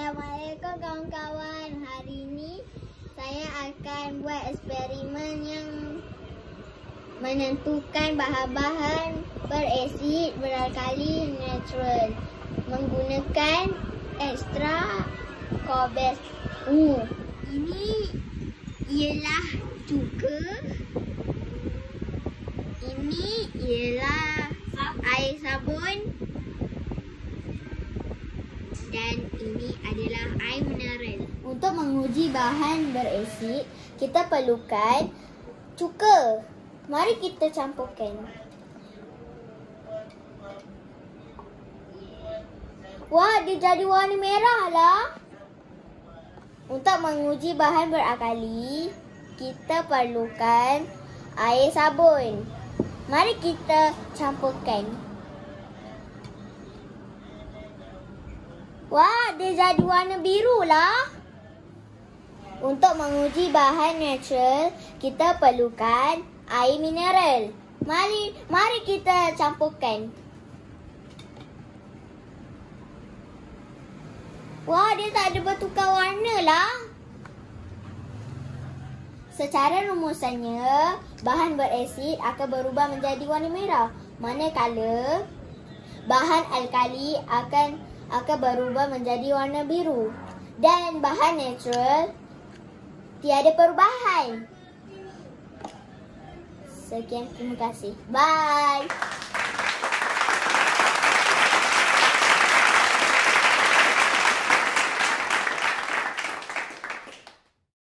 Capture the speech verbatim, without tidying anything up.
Assalamualaikum kawan-kawan. Hari ini saya akan buat eksperimen yang menentukan bahan-bahan berasid beralkali natural menggunakan ekstra Cobas ungu. Ini ialah cuka. Ini ialah air sabun. Dan ini adalah air mineral. Untuk menguji bahan berasid, kita perlukan cuka. Mari kita campurkan. Wah, dia jadi warna merah lah. Untuk menguji bahan beralkali, kita perlukan air sabun. Mari kita campurkan. Wah, dia jadi warna biru lah. Untuk menguji bahan natural, kita perlukan air mineral. Mari, mari kita campurkan. Wah, dia tak ada bertukar warna lah. Secara rumusannya, bahan berasid akan berubah menjadi warna merah, manakala bahan alkali akan akan berubah menjadi warna biru. Dan bahan natural tiada perubahan. Sekian, terima kasih. Bye.